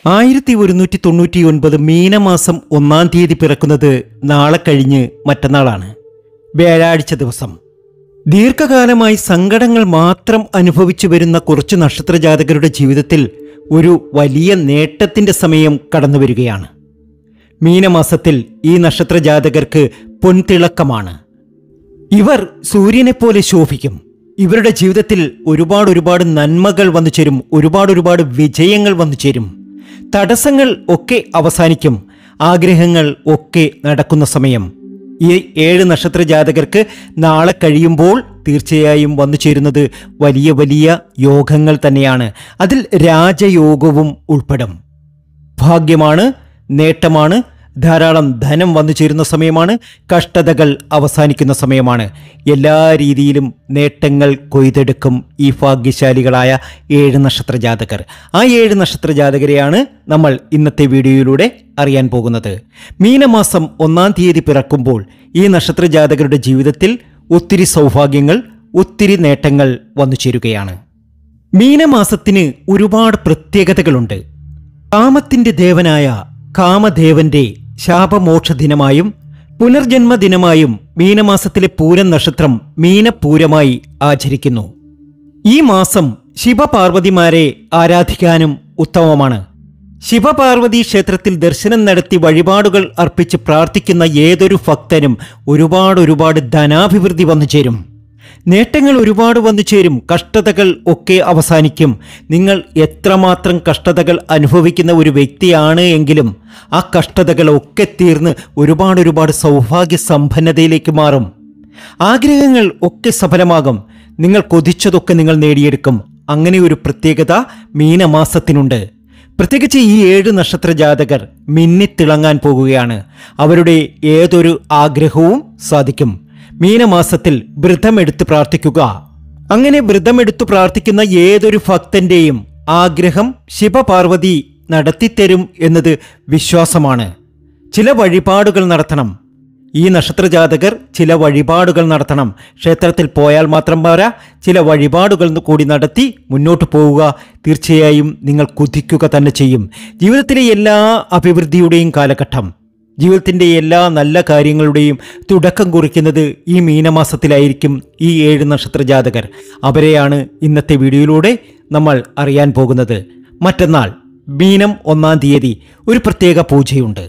1199 മീനമാസം 1-ാം തീയതി പിറക്കുന്നത് നാളെ കഴിഞ്ഞ് മറ്റന്നാളാണ്, വ്യാഴാഴ്ച ദിവസം. ദീർഘകാലമായി സങ്കടങ്ങൾ മാത്രം അനുഭവിച്ചു വരുന്ന കുറച്ച് നക്ഷത്രജാതകരുടെ ജീവിതത്തിൽ ഒരു വലിയ നേട്ടത്തിന്റെ സമയം കടന്നു വരികയാണ്. മീനമാസത്തിൽ ഈ നക്ഷത്രജാതകർക്ക് പൊൻതിളക്കമാണ്. ഇവർ സൂര്യനെപ്പോലെ ശോഭിക്കും. ഇവരുടെ ജീവിതത്തിൽ ഒരുപാട് നന്മകൾ വന്നു ചേരും, ഒരുപാട് വിജയങ്ങൾ വന്നു ചേരും. തടസ്സങ്ങൾ ഒക്കെ അവസാനിക്കും, ആഗ്രഹങ്ങൾ ഒക്കെ നടക്കുന്ന സമയം. ഈ 7 നക്ഷത്രജാതകർക്ക് നാളെ കഴിയുമ്പോൾ തീർച്ചയായും വന്നു ചേരുന്നത് വലിയ യോഗങ്ങൾ തന്നെയാണ്. അതിൽ രാജയോഗവും ഉൾപ്പെടും. ഭാഗ്യമാണ്, നേട്ടമാണ്, ധാരാളം ധനം വന്നു ചേരുന്ന സമയമാണ്, കഷ്ടതകൾ അവസാനിക്കുന്ന സമയമാണ്. എല്ലാ രീതിയിലും നേട്ടങ്ങൾ കൊയ്തെടുക്കും ഈ ഭാഗ്യശാലികളായ 7 നക്ഷത്രജാതകർ. ആ 7 നക്ഷത്രജാതകരെയാണ് നമ്മൾ ഇന്നത്തെ വീഡിയോയിലൂടെ അറിയാൻ പോകുന്നത്. മീനമാസം 1-ാം തീയതി പിറക്കുമ്പോൾ ഈ നക്ഷത്രജാതകരുടെ ജീവിതത്തിൽ ഒത്തിരി സൗഭാഗ്യങ്ങൾ, ഒത്തിരി നേട്ടങ്ങൾ വന്നു ചേരുകയാണ്. മീനമാസത്തിന് ഒരുപാട് പ്രത്യേകതകളുണ്ട്. കാമത്തിന്റെ ദേവനായ കാമദേവന്റെ ശാപമോക്ഷ ദിനമായും പുനർജന്മദിനമായും മീനമാസത്തിലെ പൂരം നക്ഷത്രം മീനപൂരമായി ആചരിക്കുന്നു. ഈ മാസം ശിവപാർവതിമാരെ ആരാധിക്കാനും ഉത്തമമാണ്. ശിവപാർവതി ക്ഷേത്രത്തിൽ ദർശനം നടത്തി വഴിപാടുകൾ അർപ്പിച്ച് പ്രാർത്ഥിക്കുന്ന ഏതൊരു ഭക്തനും ഒരുപാട് ധനാഭിവൃദ്ധി വന്നു ചേരും. നേട്ടങ്ങൾ ഒരുപാട് വന്നു ചേരും. കഷ്ടതകൾ ഒക്കെ അവസാനിക്കും. നിങ്ങൾ എത്രമാത്രം കഷ്ടതകൾ അനുഭവിക്കുന്ന ഒരു വ്യക്തിയാണ് എങ്കിലും ആ കഷ്ടതകളൊക്കെ തീർന്ന് ഒരുപാട് സൗഭാഗ്യ സമ്പന്നതയിലേക്ക് മാറും. ആഗ്രഹങ്ങൾ ഒക്കെ സഫലമാകും. നിങ്ങൾ കൊതിച്ചതൊക്കെ നിങ്ങൾ നേടിയെടുക്കും. അങ്ങനെ ഒരു പ്രത്യേകത മീനമാസത്തിനുണ്ട്. പ്രത്യേകിച്ച് ഈ 7 നക്ഷത്രജാതകർ മിന്നിത്തിളങ്ങാൻ പോകുകയാണ്. അവരുടെ ഏതൊരു ആഗ്രഹവും സാധിക്കും. മീനമാസത്തിൽ വ്രതമെടുത്ത് പ്രാർത്ഥിക്കുക. അങ്ങനെ വ്രതമെടുത്തു പ്രാർത്ഥിക്കുന്ന ഏതൊരു ഭക്തന്റെയും ആഗ്രഹം ശിവപാർവതി നടത്തിത്തരും എന്നത് വിശ്വാസമാണ്. ചില വഴിപാടുകൾ നടത്തണം. ഈ നക്ഷത്രജാതകർ ചില വഴിപാടുകൾ നടത്തണം. ക്ഷേത്രത്തിൽ പോയാൽ മാത്രം പോരാ, ചില വഴിപാടുകൾ കൂടി നടത്തി മുന്നോട്ട് പോവുക. തീർച്ചയായും നിങ്ങൾ കുതിക്കുക തന്നെ ചെയ്യും. ജീവിതത്തിലെ എല്ലാ അഭിവൃദ്ധിയുടെയും കാലഘട്ടം, ജീവിതത്തിൻ്റെ എല്ലാ നല്ല കാര്യങ്ങളുടെയും തുടക്കം കുറിക്കുന്നത് ഈ മീനമാസത്തിലായിരിക്കും ഈ 7 നക്ഷത്രജാതകർ. അവരെയാണ് ഇന്നത്തെ വീഡിയോയിലൂടെ നമ്മൾ അറിയാൻ പോകുന്നത്. മറ്റന്നാൾ മീനം 1-ാം തീയതി ഒരു പ്രത്യേക പൂജയുണ്ട്.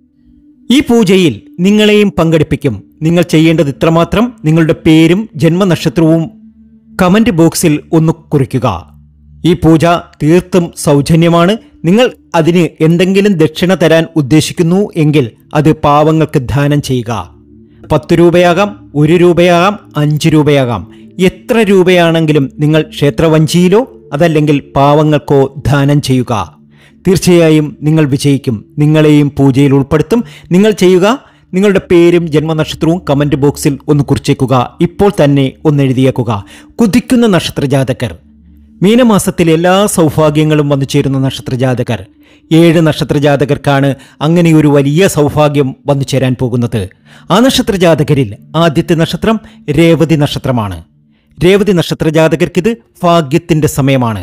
ഈ പൂജയിൽ നിങ്ങളെയും പങ്കെടുപ്പിക്കും. നിങ്ങൾ ചെയ്യേണ്ടത് ഇത്രമാത്രം: നിങ്ങളുടെ പേരും ജന്മനക്ഷത്രവും കമന്റ് ബോക്സിൽ ഒന്ന് കുറിക്കുക. ഈ പൂജ തീർത്തും സൗജന്യമാണ്. നിങ്ങൾ അതിന് എന്തെങ്കിലും ദക്ഷിണ തരാൻ ഉദ്ദേശിക്കുന്നു എങ്കിൽ അത് പാവങ്ങൾക്ക് ദാനം ചെയ്യുക. 10 രൂപയാകാം, 1 രൂപയാകാം, 5 രൂപയാകാം. എത്ര രൂപയാണെങ്കിലും നിങ്ങൾ ക്ഷേത്രവഞ്ചിയിലോ അതല്ലെങ്കിൽ പാവങ്ങൾക്കോ ദാനം ചെയ്യുക. തീർച്ചയായും നിങ്ങൾ വിജയിക്കും. നിങ്ങളെയും പൂജയിൽ ഉൾപ്പെടുത്തും. നിങ്ങൾ ചെയ്യുക: നിങ്ങളുടെ പേരും ജന്മനക്ഷത്രവും കമന്റ് ബോക്സിൽ ഒന്ന് കുറിച്ചേക്കുക. ഇപ്പോൾ തന്നെ ഒന്ന് എഴുതിയേക്കുക. കുതിക്കുന്ന നക്ഷത്രജാതകർ, മീനമാസത്തിൽ എല്ലാ സൗഭാഗ്യങ്ങളും വന്നു ചേരുന്ന നക്ഷത്രജാതകർ 7 നക്ഷത്രജാതകർക്കാണ് അങ്ങനെ ഒരു വലിയ സൗഭാഗ്യം വന്നു ചേരാൻ പോകുന്നത്. ആ നക്ഷത്രജാതകരിൽ ആദ്യത്തെ നക്ഷത്രം രേവതി നക്ഷത്രമാണ്. രേവതി നക്ഷത്രജാതകർക്കിത് ഭാഗ്യത്തിന്റെ സമയമാണ്.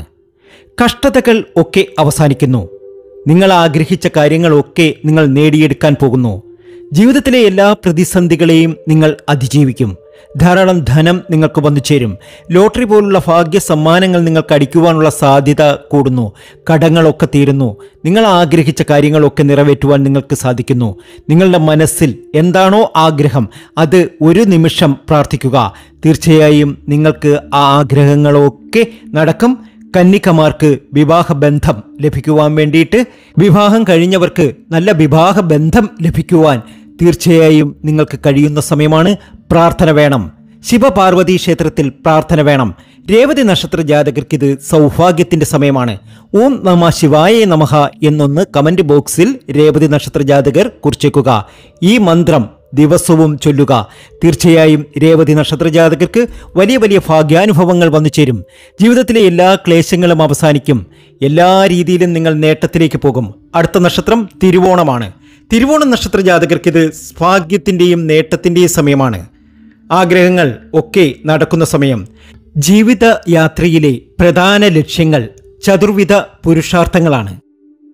കഷ്ടതകൾ ഒക്കെ അവസാനിക്കുന്നു. നിങ്ങൾ ആഗ്രഹിച്ച കാര്യങ്ങളൊക്കെ നിങ്ങൾ നേടിയെടുക്കാൻ പോകുന്നു. ജീവിതത്തിലെ എല്ലാ പ്രതിസന്ധികളെയും നിങ്ങൾ അതിജീവിക്കും. ധാരാളം ധനം നിങ്ങൾക്ക് വന്നു ചേരും. ലോട്ടറി പോലുള്ള ഭാഗ്യ സമ്മാനങ്ങൾ നിങ്ങൾക്ക് അടിക്കുവാനുള്ള സാധ്യത കൂടുന്നു. കടങ്ങളൊക്കെ തീരുന്നു. നിങ്ങൾ ആഗ്രഹിച്ച കാര്യങ്ങളൊക്കെ നിറവേറ്റുവാൻ നിങ്ങൾക്ക് സാധിക്കുന്നു. നിങ്ങളുടെ മനസ്സിൽ എന്താണോ ആഗ്രഹം അത് ഒരു നിമിഷം പ്രാർത്ഥിക്കുക. തീർച്ചയായും നിങ്ങൾക്ക് ആ ആഗ്രഹങ്ങളൊക്കെ നടക്കും. കന്യകമാർക്ക് വിവാഹബന്ധം ലഭിക്കുവാൻ വേണ്ടിയിട്ട്, വിവാഹം കഴിഞ്ഞവർക്ക് നല്ല വിവാഹബന്ധം ലഭിക്കുവാൻ തീർച്ചയായും നിങ്ങൾക്ക് കഴിയുന്ന സമയമാണ്. പ്രാർത്ഥന വേണം. ശിവപാർവതി ക്ഷേത്രത്തിൽ പ്രാർത്ഥന വേണം. രേവതി നക്ഷത്ര ജാതകർക്കിത് സൗഭാഗ്യത്തിന്റെ സമയമാണ്. ഓം നമ ശിവായ നമഃ എന്നൊന്ന് കമന്റ് ബോക്സിൽ രേവതി നക്ഷത്ര ജാതകർ കുറിച്ചേക്കുക. ഈ മന്ത്രം ദിവസവും ചൊല്ലുക. തീർച്ചയായും രേവതി നക്ഷത്ര ജാതകർക്ക് വലിയ ഭാഗ്യാനുഭവങ്ങൾ വന്നു ചേരും. ജീവിതത്തിലെ എല്ലാ ക്ലേശങ്ങളും അവസാനിക്കും. എല്ലാ രീതിയിലും നിങ്ങൾ നേട്ടത്തിലേക്ക് പോകും. അടുത്ത നക്ഷത്രം തിരുവോണമാണ്. തിരുവോണ നക്ഷത്ര ജാതകർക്ക് ഇത് ഭാഗ്യത്തിൻ്റെയും നേട്ടത്തിൻ്റെയും സമയമാണ്. ആഗ്രഹങ്ങൾ ഒക്കെ നടക്കുന്ന സമയം. ജീവിത യാത്രയിലെ പ്രധാന ലക്ഷ്യങ്ങൾ ചതുർവിധ പുരുഷാർത്ഥങ്ങളാണ്.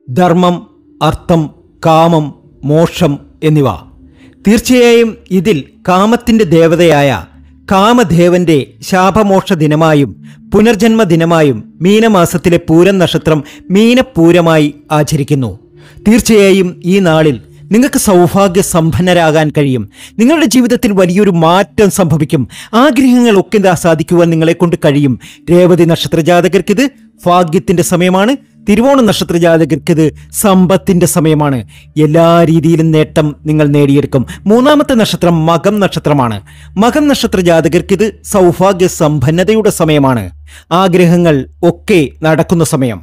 ധർമ്മം, അർത്ഥം, കാമം, മോക്ഷം എന്നിവ. തീർച്ചയായും ഇതിൽ കാമത്തിൻ്റെ ദേവതയായ കാമദേവന്റെ ശാപമോക്ഷ ദിനമായും പുനർജന്മ ദിനമായും മീനമാസത്തിലെ പൂരം നക്ഷത്രം മീനപ്പൂരമായി ആചരിക്കുന്നു. തീർച്ചയായും ഈ നാളിൽ നിങ്ങൾക്ക് സൗഭാഗ്യ സമ്പന്നരാകാൻ കഴിയും. നിങ്ങളുടെ ജീവിതത്തിൽ വലിയൊരു മാറ്റം സംഭവിക്കും. ആഗ്രഹങ്ങളൊക്കെ സാധിക്കുവാൻ നിങ്ങളെ കൊണ്ട് കഴിയും. രേവതി നക്ഷത്ര ജാതകർക്കിത് ഭാഗ്യത്തിൻ്റെ സമയമാണ്. തിരുവോണ നക്ഷത്ര ജാതകർക്കിത് സമ്പത്തിൻ്റെ സമയമാണ്. എല്ലാ രീതിയിലും നേട്ടം നിങ്ങൾ നേടിയെടുക്കും. മൂന്നാമത്തെ നക്ഷത്രം മകം നക്ഷത്രമാണ്. മകം നക്ഷത്ര ജാതകർക്കിത് സൗഭാഗ്യ സമ്പന്നതയുടെ സമയമാണ്. ആഗ്രഹങ്ങൾ ഒക്കെ നടക്കുന്ന സമയം.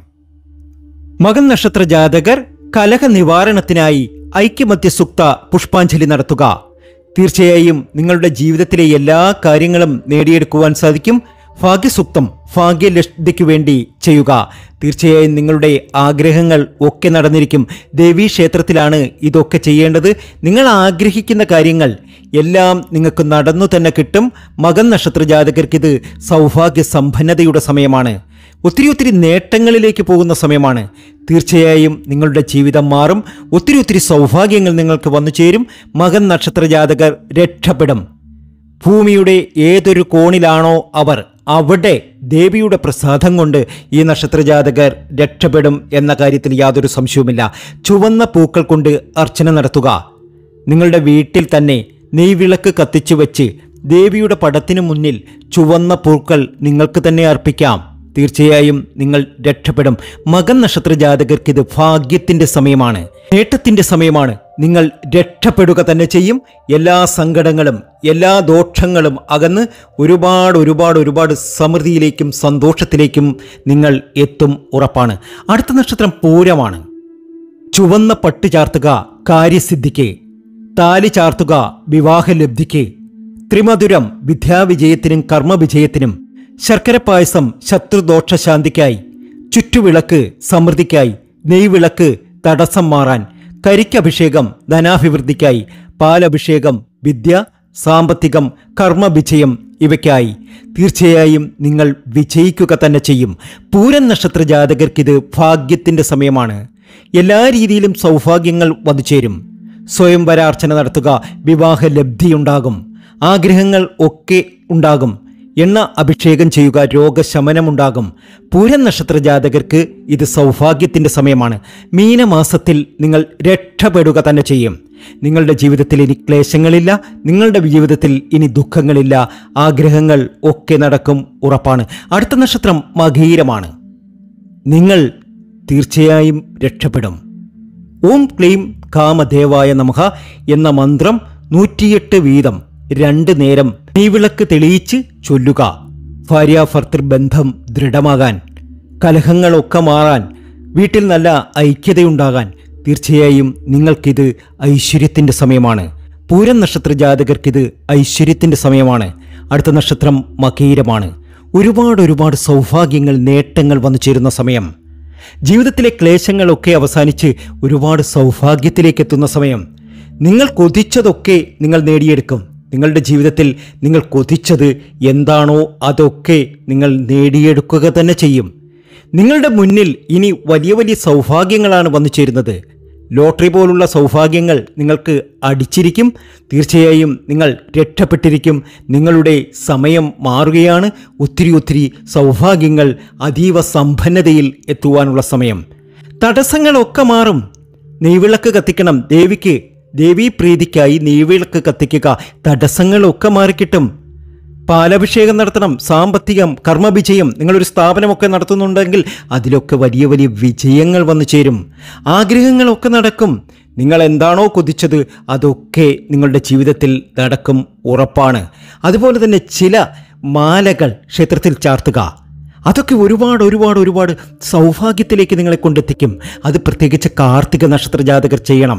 മകം നക്ഷത്ര ജാതകർ കലഹ നിവാരണത്തിനായി ഐക്യമത്യ സുക്ത പുഷ്പാഞ്ജലി നടത്തുക. തീർച്ചയായും നിങ്ങളുടെ ജീവിതത്തിലെ എല്ലാ കാര്യങ്ങളും നേടിയെടുക്കുവാൻ സാധിക്കും. ഭാഗ്യസുക്തം ഭാഗ്യലബ്ധിക്ക് വേണ്ടി ചെയ്യുക. തീർച്ചയായും നിങ്ങളുടെ ആഗ്രഹങ്ങൾ ഒക്കെ നടന്നിരിക്കും. ദേവീക്ഷേത്രത്തിലാണ് ഇതൊക്കെ ചെയ്യേണ്ടത്. നിങ്ങൾ ആഗ്രഹിക്കുന്ന കാര്യങ്ങൾ എല്ലാം നിങ്ങൾക്ക് നടന്നു തന്നെ കിട്ടും. മകം നക്ഷത്ര ജാതകർക്കിത് സൗഭാഗ്യ സമ്പന്നതയുടെ സമയമാണ്. ഒത്തിരി നേട്ടങ്ങളിലേക്ക് പോകുന്ന സമയമാണ്. തീർച്ചയായും നിങ്ങളുടെ ജീവിതം മാറും. ഒത്തിരി സൗഭാഗ്യങ്ങൾ നിങ്ങൾക്ക് വന്നു ചേരും. മകം നക്ഷത്ര ജാതകർ രക്ഷപ്പെടും. ഭൂമിയുടെ ഏതൊരു കോണിലാണോ അവർ, അവിടെ ദേവിയുടെ പ്രസാദം കൊണ്ട് ഈ നക്ഷത്രജാതകർ രക്ഷപ്പെടും എന്ന കാര്യത്തിൽ യാതൊരു സംശയവുമില്ല. ചുവന്ന പൂക്കൾ കൊണ്ട് അർച്ചന നടത്തുക. നിങ്ങളുടെ വീട്ടിൽ തന്നെ നെയ്വിളക്ക് കത്തിച്ചു വെച്ച് ദേവിയുടെ പടത്തിനു മുന്നിൽ ചുവന്ന പൂക്കൾ നിങ്ങൾക്ക് തന്നെ അർപ്പിക്കാം. തീർച്ചയായും നിങ്ങൾ രക്ഷപ്പെടും. മകം നക്ഷത്ര ജാതകർക്ക് ഇത് ഭാഗ്യത്തിൻ്റെ സമയമാണ്, നേട്ടത്തിൻ്റെ സമയമാണ്. നിങ്ങൾ രക്ഷപ്പെടുക തന്നെ ചെയ്യും. എല്ലാ സങ്കടങ്ങളും എല്ലാ ദോഷങ്ങളും അകന്ന് ഒരുപാട് സമൃദ്ധിയിലേക്കും സന്തോഷത്തിലേക്കും നിങ്ങൾ എത്തും ഉറപ്പാണ്. അടുത്ത നക്ഷത്രം പൂരമാണ്. ചുവന്ന പട്ട് ചാർത്തുക കാര്യസിദ്ധിക്ക്, താലി ചാർത്തുക വിവാഹലബ്ധിക്ക്, ത്രിമധുരം വിദ്യാവിജയത്തിനും കർമ്മവിജയത്തിനും, ശർക്കര പായസം ശത്രുദോഷശാന്തിക്കായി, ചുറ്റുവിളക്ക് സമൃദ്ധിക്കായി, നെയ്വിളക്ക് തടസ്സം മാറാൻ, കരിക്കഭിഷേകം ധനാഭിവൃദ്ധിക്കായി, പാലഭിഷേകം വിദ്യ, സാമ്പത്തികം, കർമ്മവിജയം ഇവയ്ക്കായി. തീർച്ചയായും നിങ്ങൾ വിജയിക്കുക തന്നെ ചെയ്യും. പൂരം നക്ഷത്ര ജാതകർക്കിത് ഭാഗ്യത്തിൻ്റെ സമയമാണ്. എല്ലാ രീതിയിലും സൗഭാഗ്യങ്ങൾ വന്നുചേരും. സ്വയംവരാർച്ചന നടത്തുക, വിവാഹലബ്ധിയുണ്ടാകും. ആഗ്രഹങ്ങൾ ഒക്കെ ഉണ്ടാകും. എണ്ണ അഭിഷേകം ചെയ്യുക, രോഗശമനമുണ്ടാകും. പൂരം നക്ഷത്ര ജാതകർക്ക് ഇത് സൗഭാഗ്യത്തിൻ്റെ സമയമാണ്. മീനമാസത്തിൽ നിങ്ങൾ രക്ഷപ്പെടുക തന്നെ ചെയ്യും. നിങ്ങളുടെ ജീവിതത്തിൽ ഇനി ക്ലേശങ്ങളില്ല. നിങ്ങളുടെ ജീവിതത്തിൽ ഇനി ദുഃഖങ്ങളില്ല. ആഗ്രഹങ്ങൾ ഒക്കെ നടക്കും ഉറപ്പാണ്. അടുത്ത നക്ഷത്രം മകീരമാണ്. നിങ്ങൾ തീർച്ചയായും രക്ഷപ്പെടും. ഓം ക്ലീം കാമദേവായ നമഃ എന്ന മന്ത്രം 108 വീതം 2 നേരം നെയ്വിളക്ക് തെളിയിച്ച് ചൊല്ലുക. ഭാര്യാഭർത്തൃ ബന്ധം ദൃഢമാകാൻ, കലഹങ്ങളൊക്കെ മാറാൻ, വീട്ടിൽ നല്ല ഐക്യതയുണ്ടാകാൻ തീർച്ചയായും നിങ്ങൾക്കിത് ഐശ്വര്യത്തിൻ്റെ സമയമാണ്. പൂരം നക്ഷത്ര ജാതകർക്കിത് ഐശ്വര്യത്തിൻ്റെ സമയമാണ്. അടുത്ത നക്ഷത്രം മകീരമാണ്. ഒരുപാട് സൗഭാഗ്യങ്ങൾ, നേട്ടങ്ങൾ വന്നു ചേരുന്ന സമയം. ജീവിതത്തിലെ ക്ലേശങ്ങളൊക്കെ അവസാനിച്ച് ഒരുപാട് സൗഭാഗ്യത്തിലേക്ക് എത്തുന്ന സമയം. നിങ്ങൾ കൊതിച്ചതൊക്കെ നിങ്ങൾ നേടിയെടുക്കും. നിങ്ങളുടെ ജീവിതത്തിൽ നിങ്ങൾ കൊതിച്ചത് എന്താണോ അതൊക്കെ നിങ്ങൾ നേടിയെടുക്കുക തന്നെ ചെയ്യും. നിങ്ങളുടെ മുന്നിൽ ഇനി വലിയ സൗഭാഗ്യങ്ങളാണ് വന്നു ചേരുന്നത്. ലോട്ടറി പോലുള്ള സൗഭാഗ്യങ്ങൾ നിങ്ങൾക്ക് അടിച്ചിരിക്കും. തീർച്ചയായും നിങ്ങൾ രക്ഷപ്പെട്ടിരിക്കും. നിങ്ങളുടെ സമയം മാറുകയാണ്. ഒത്തിരി സൗഭാഗ്യങ്ങൾ, അതീവ സമ്പന്നതയിൽ എത്തുവാനുള്ള സമയം. തടസ്സങ്ങളൊക്കെ മാറും. നെയ്വിളക്ക് കത്തിക്കണം. ദേവീപ്രീതിക്കായി നെയ്വിളക്ക് കത്തിക്കുക. തടസ്സങ്ങളൊക്കെ മാറിക്കിട്ടും. പാലഭിഷേകം നടത്തണം. സാമ്പത്തികം, കർമ്മവിജയം. നിങ്ങളൊരു സ്ഥാപനമൊക്കെ നടത്തുന്നുണ്ടെങ്കിൽ അതിലൊക്കെ വലിയ വിജയങ്ങൾ വന്നു ചേരും. ആഗ്രഹങ്ങളൊക്കെ നടക്കും. നിങ്ങൾ എന്താണോ കൊതിച്ചത് അതൊക്കെ നിങ്ങളുടെ ജീവിതത്തിൽ നടക്കും ഉറപ്പാണ്. അതുപോലെ തന്നെ ചില മാലകൾ ക്ഷേത്രത്തിൽ ചാർത്തുക. അതൊക്കെ ഒരുപാട് സൗഭാഗ്യത്തിലേക്ക് നിങ്ങളെ കൊണ്ടെത്തിക്കും. അത് പ്രത്യേകിച്ച് കാർത്തിക നക്ഷത്ര ജാതകർ ചെയ്യണം.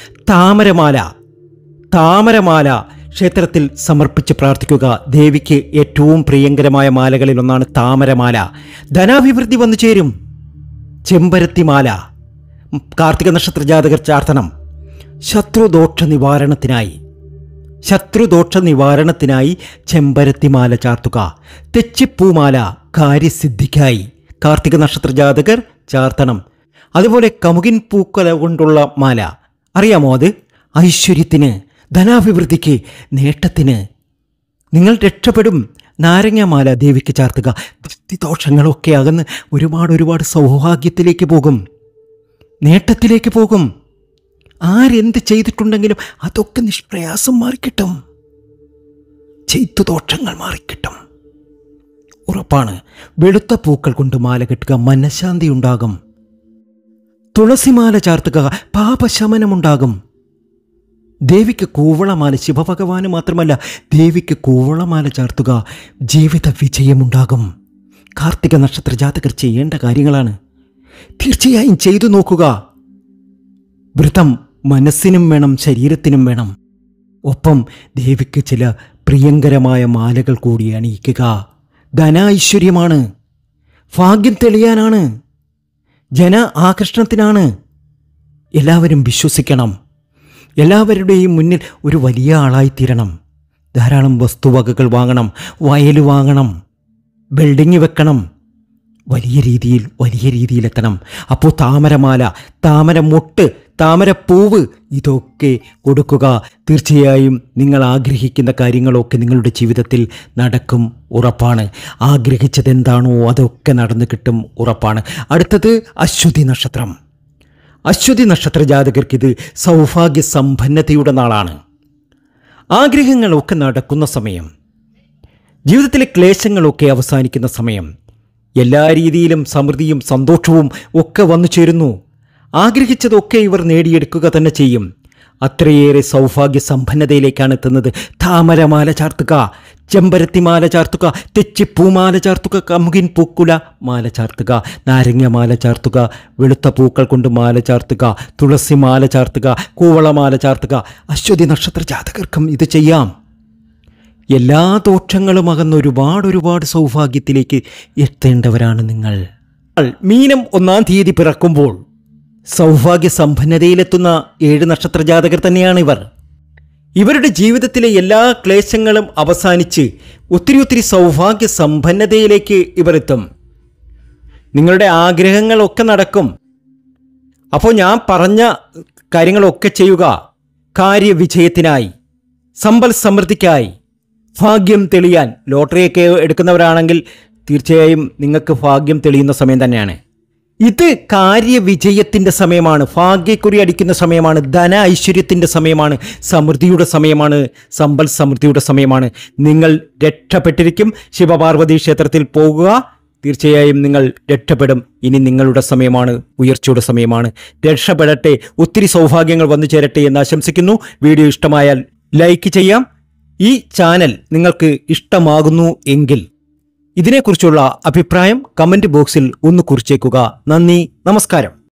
താമരമാല ക്ഷേത്രത്തിൽ സമർപ്പിച്ച് പ്രാർത്ഥിക്കുക. ദേവിക്ക് ഏറ്റവും പ്രിയങ്കരമായ മാലകളിൽ ഒന്നാണ് താമരമാല. ധനാഭിവൃദ്ധി വന്നു ചേരും. ചെമ്പരത്തിമാല കാർത്തിക നക്ഷത്ര ജാതകർ ചാർത്തണം. ശത്രുദോഷ നിവാരണത്തിനായി ചെമ്പരത്തിമാല ചാർത്തുക. തെച്ചിപ്പൂമാല കാര്യസിദ്ധിക്കായി കാർത്തിക നക്ഷത്ര ജാതകർ ചാർത്തണം. അതുപോലെ കമുകിൻ പൂക്കല കൊണ്ടുള്ള മാല, അറിയാമോ അത്? ഐശ്വര്യത്തിന്, ധനാഭിവൃദ്ധിക്ക്, നേട്ടത്തിന്. നിങ്ങൾ രക്ഷപ്പെടും. നാരങ്ങാമാല ദേവിക്ക് ചാർത്തുക. ദോഷങ്ങളൊക്കെ അകന്ന് ഒരുപാട് സൗഭാഗ്യത്തിലേക്ക് പോകും, നേട്ടത്തിലേക്ക് പോകും. ആരെന്ത് ചെയ്തിട്ടുണ്ടെങ്കിലും അതൊക്കെ നിഷ്പ്രയാസം മാറിക്കിട്ടും. ചെയ്തു ദോഷങ്ങൾ മാറിക്കിട്ടും, ഉറപ്പാണ്. വെളുത്ത പൂക്കൾ കൊണ്ട് മാല കെട്ടുക, മനഃശാന്തി ഉണ്ടാകും. തുളസിമാല ചാർത്തുക, പാപശമനമുണ്ടാകും. ദേവിക്ക് കൂവളമാല, ശിവഭഗവാന് മാത്രമല്ല ദേവിക്ക് കൂവളമാല ചാർത്തുക, ജീവിത വിജയമുണ്ടാകും. കാർത്തിക നക്ഷത്ര ജാതകർ ചെയ്യേണ്ട കാര്യങ്ങളാണ്. തീർച്ചയായും ചെയ്തു നോക്കുക. വ്രതം മനസ്സിനും വേണം, ശരീരത്തിനും വേണം. ഒപ്പം ദേവിക്ക് ചില പ്രിയങ്കരമായ മാലകൾ കൂടി അണിയിക്കുക. ധനാഐശ്വര്യമാണ്, ഭാഗ്യം തെളിയാനാണ്, ജന ആകർഷണത്തിനാണ്. എല്ലാവരും വിശ്വസിക്കണം. എല്ലാവരുടെയും മുന്നിൽ ഒരു വലിയ ആളായിത്തീരണം. ധാരാളം വസ്തുവകകൾ വാങ്ങണം, വയൽ വാങ്ങണം, ബിൽഡിങ് വെക്കണം. വലിയ രീതിയിലെത്തണം. അപ്പോൾ താമരമാല, താമരമൊട്ട്, താമരപ്പൂവ് ഇതൊക്കെ കൊടുക്കുക. തീർച്ചയായും നിങ്ങൾ ആഗ്രഹിക്കുന്ന കാര്യങ്ങളൊക്കെ നിങ്ങളുടെ ജീവിതത്തിൽ നടക്കും, ഉറപ്പാണ്. ആഗ്രഹിച്ചതെന്താണോ അതൊക്കെ നടന്നു കിട്ടും, ഉറപ്പാണ്. അടുത്തത് അശ്വതി നക്ഷത്രം. അശ്വതി നക്ഷത്ര ജാതകർക്ക് ഇത് സൗഭാഗ്യ സമ്പന്നതയുടെ നാളാണ്. ആഗ്രഹങ്ങളൊക്കെ നടക്കുന്ന സമയം, ജീവിതത്തിലെ ക്ലേശങ്ങളൊക്കെ അവസാനിക്കുന്ന സമയം, എല്ലാ രീതിയിലും സമൃദ്ധിയും സന്തോഷവും ഒക്കെ വന്നു ചേരുന്നു. ആഗ്രഹിച്ചതൊക്കെ ഇവർ നേടിയെടുക്കുക തന്നെ ചെയ്യും. അത്രയേറെ സൗഭാഗ്യ സമ്പന്നതയിലേക്കാണ് എത്തുന്നത്. താമരമാല ചാർത്തുക, ചെമ്പരത്തിമാല ചാർത്തുക, തെച്ചിപ്പൂമാല ചാർത്തുക, കമുകിൻ പൂക്കുല മാല ചാർത്തുക, നാരങ്ങമാല ചാർത്തുക, വെളുത്ത പൂക്കൾ കൊണ്ട് മാല ചാർത്തുക, തുളസിമാല ചാർത്തുക, കൂവളമാല ചാർത്തുക. അശ്വതി നക്ഷത്ര ജാതകർക്കും ഇത് ചെയ്യാം. എല്ലാ ദോഷങ്ങളും അകന്ന് ഒരുപാട് സൗഭാഗ്യത്തിലേക്ക് എത്തേണ്ടവരാണ് നിങ്ങൾ. മീനം 1-ാം തീയതി പിറക്കുമ്പോൾ സൗഭാഗ്യ സമ്പന്നതയിലെത്തുന്ന 7 നക്ഷത്ര ജാതകർ തന്നെയാണ് ഇവർ. ഇവരുടെ ജീവിതത്തിലെ എല്ലാ ക്ലേശങ്ങളും അവസാനിച്ച് ഒത്തിരി സൗഭാഗ്യ സമ്പന്നതയിലേക്ക് ഇവർ എത്തും. നിങ്ങളുടെ ആഗ്രഹങ്ങളൊക്കെ നടക്കും. അപ്പോൾ ഞാൻ പറഞ്ഞ കാര്യങ്ങളൊക്കെ ചെയ്യുക. കാര്യവിജയത്തിനായി, സമ്പൽ സമൃദ്ധിക്കായി, ഭാഗ്യം തെളിയാൻ. ലോട്ടറിയൊക്കെ എടുക്കുന്നവരാണെങ്കിൽ തീർച്ചയായും നിങ്ങൾക്ക് ഭാഗ്യം തെളിയുന്ന സമയം തന്നെയാണ്. ഇത് കാര്യവിജയത്തിൻ്റെ സമയമാണ്, ഭാഗ്യക്കുറി അടിക്കുന്ന സമയമാണ്, ധന ഐശ്വര്യത്തിൻ്റെ സമയമാണ്, സമൃദ്ധിയുടെ സമയമാണ്, സമ്പൽ സമൃദ്ധിയുടെ സമയമാണ്. നിങ്ങൾ രക്ഷപ്പെട്ടിരിക്കും. ശിവപാർവതി ക്ഷേത്രത്തിൽ പോകുക. തീർച്ചയായും നിങ്ങൾ രക്ഷപ്പെടും. ഇനി നിങ്ങളുടെ സമയമാണ്, ഉയർച്ചയുടെ സമയമാണ്. രക്ഷപ്പെടട്ടെ, ഒത്തിരി സൗഭാഗ്യങ്ങൾ വന്നു ചേരട്ടെ എന്ന് ആശംസിക്കുന്നു. വീഡിയോ ഇഷ്ടമായാൽ ലൈക്ക് ചെയ്യാം. ഈ ചാനൽ നിങ്ങൾക്ക് ഇഷ്ടമാകുന്നു എങ്കിൽ ഇതിനെക്കുറിച്ചുള്ള അഭിപ്രായം കമൻറ്റ് ബോക്സിൽ ഒന്ന് കുറിച്ചേക്കുക. നന്ദി, നമസ്കാരം.